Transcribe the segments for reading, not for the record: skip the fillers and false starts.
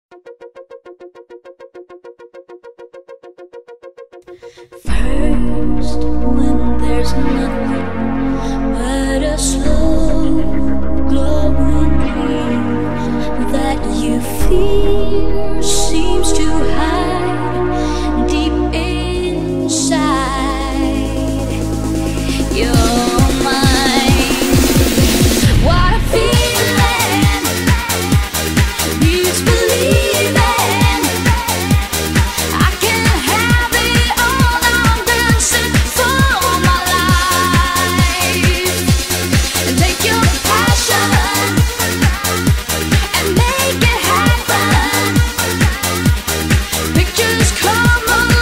First, when there's nothing but a slow glowing dream that you fear seems to hide deep inside your mind. What a feeling needs believing. I can have it all. I'm dancing for my life. Take your passion and make it happen. Pictures come alive.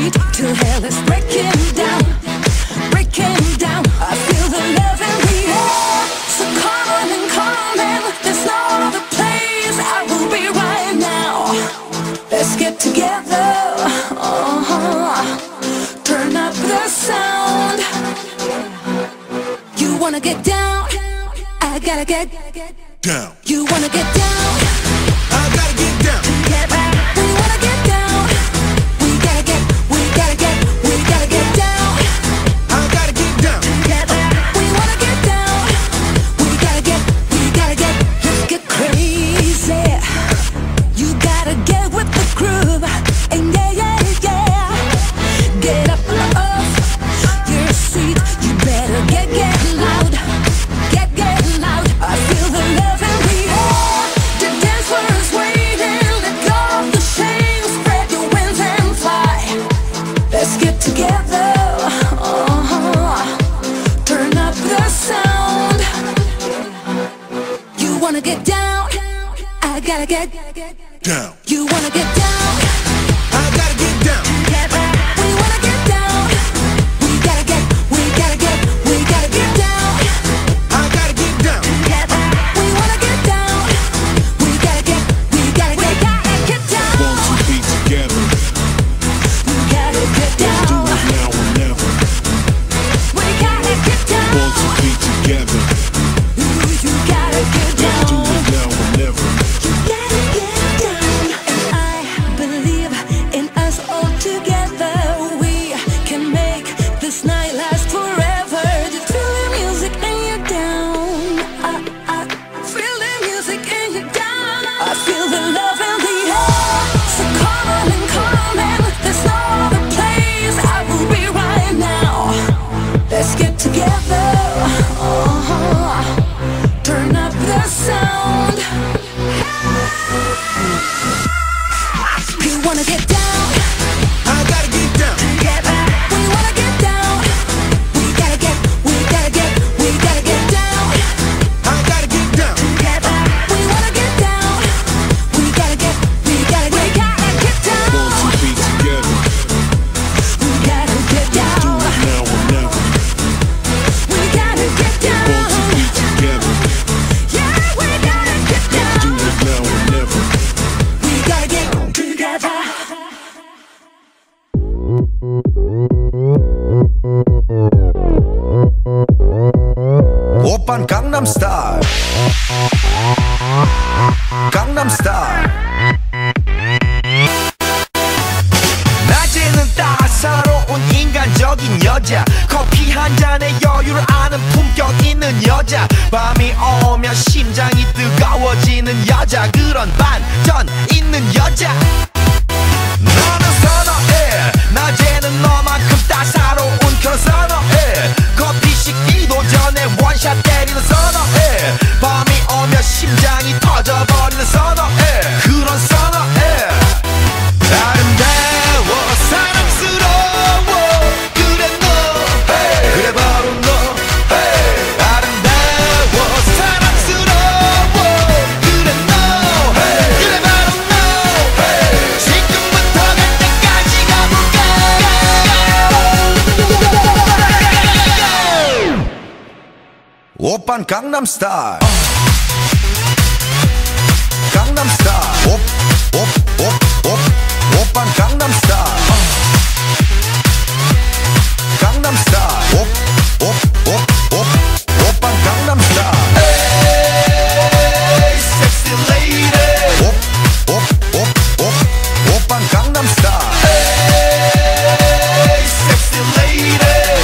street to hell is breaking down, breaking down. I feel the love in the air, so come and come in. There's no other place I will be right now. Let's get together, turn up the sound. You wanna get down, I gotta get down. You wanna get down, I gotta get down. we wanna get down. We gotta get down. I gotta get down. We wanna get down. We gotta get, let's get crazy. You gotta get with the groove. And yeah. Get up off your seat. You better get loud. Get loud. I feel the love in the air. The dance floor is waiting. Let go of the shame. Spread your wings and fly. Let's get together. Turn up the sound. You wanna get down? I gotta get Down. You wanna get down? I gotta get down. We wanna get down. We gotta get down. I gotta get down. We wanna get down. We gotta get down. 1, 2 feet together. We gotta get Do down. it now or never. We gotta get 1, down. 2 feet together. You gotta get Do down. it now or never. Gotta get down. And I believe in us all together. We can make this night last forever. Just feel the music and you're down. I feel the music and you're down. I feel the love in the air. So come on and come in. There's no other place I will be right now. Let's get together. Turn up the sound. You wanna get down? I gotta get down. We wanna get down. We gotta get down. I gotta get down. We wanna get down. We gotta get down. 1, 2 feet together. We gotta get Do down. it now or never. We gotta get 1, 2 down. feet together. Yeah, we gotta get down. Do it now or never. We gotta get together. 오빤 강남스타일 강남스타일 낮에는 따사로운 인간적인 여자 커피 한 잔에 여유를 아는 품격 있는 여자 밤이 오면 심장이 뜨거워지는 여자 그런 반전 있는 여자 너는 선어해 낮에는 너만큼 따사로운 그런 선어해 커피 식기도 전에 원샷 때리는 선어해 밤이 오면 심장이 터져버리는 선어해 그런 선어해 아름다워 사랑스러워 그래 너 그래 바로 너 아름다워 사랑스러워 그래 너 그래 바로 너 지금부터 갈 때까지 가볼까 오빤 강남스타일 강남스타일 오빤 강남스타일 강남스타일 오빤 강남스타일 에이 섹시 레이디 오빤 강남스타일 에이 섹시 레이디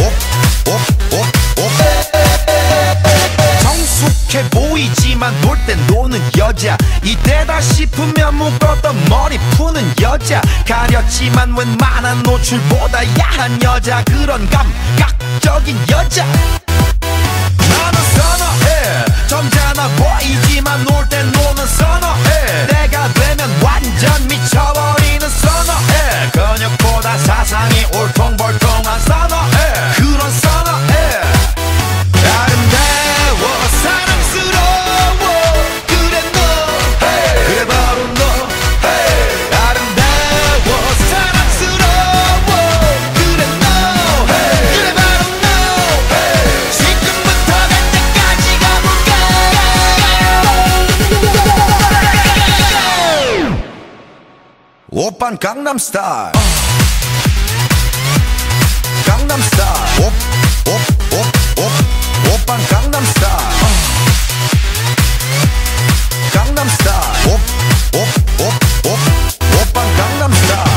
성숙해 보이지만 놀 땐 노는 여자 이때다 싶으면 묶었던 머리 푸는 여자 가렸지만 웬만한 노출보다 야한 여자 그런 감각적인 여자 나는 선어해 점잖아 보이지만 놀 땐 노는 선어해 내가 되면 완전 미쳐버리는 선어해 근육보다 사상이 울퉁불퉁한 선어해 그런 선어해 아름다워 사랑스러워 그래 너 그래 바로 너 아름다워 사랑스러워 오빤 강남스타일 강남스타일 오빤 강남스타일 강남스타일 오빤 강남스타일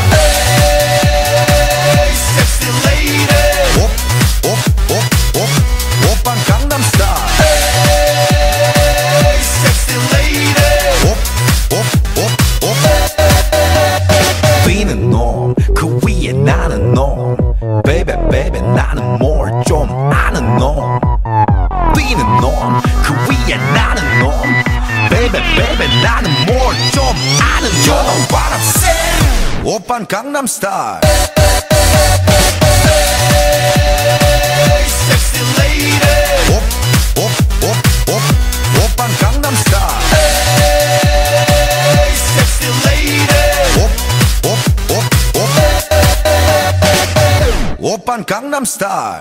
Hey sexy lady 오빤 강남스타일 Hey sexy lady 뛰는 놈 그 위에 나는 놈 Baby baby 나는 뭘 좀 아는 놈 뛰는 놈 그 위에 나는 놈 Baby baby 나는 뭘 좀 아는 놈 You know what I'm saying 오빤 강남스타일 Hey sexy lady 오빤 강남스타일 Hey sexy lady 오빤 강남스타일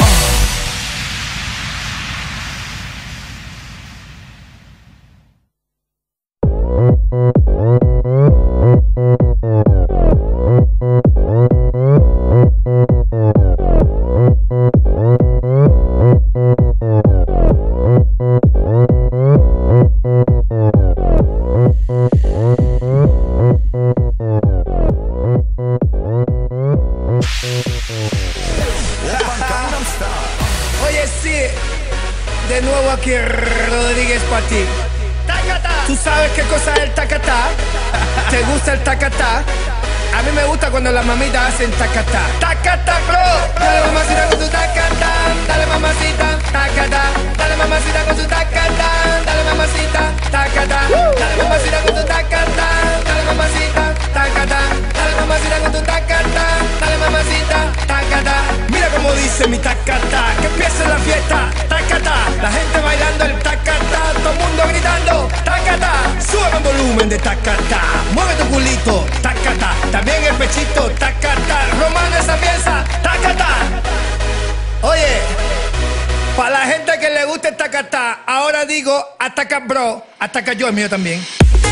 Oye, sí, de nuevo aquí Rodríguez para ti. ¿Tú sabes qué cosa es el tacatá? ¿Te gusta el tacatá? A mí me gusta cuando las mamitas hacen tacatá. Tacatá, bro. Dale mamacita con tu tacatá. Dale mamacita, tacatá. Dale mamacita con tu tacatá. Dale mamacita, tacatá. Dale mamacita con tu tacatá. Dale mamacita, tacatá. Dale mamacita con tu tacatá. Dale mamacita, tacatá. Mira cómo dice mi tacatá. Que empiece la fiesta, tacatá. La gente bailando el tacatá. Todo el mundo gritando, tacatá. Sube el volumen de tacatá. Mueve tu culito, tacatá. También el pechito, tacatá. Romano esa pieza, tacatá. Oye, para la gente que le gusta el tacatá, ahora digo ataca bro, ataca yo, el mío también.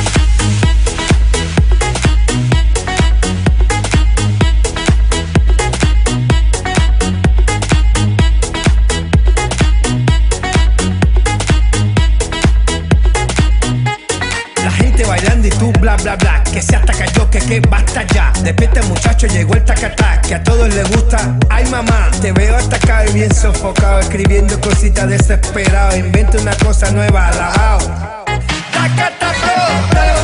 Bailando y tú bla bla bla, que se ataca yo, que basta ya. Despierta muchacho, llegó el tacatá, que a todos les gusta. Ay mamá, te veo atacado y bien sofocado, escribiendo cositas desesperado. Inventa una cosa nueva, alabao. Tacatá, bro, dale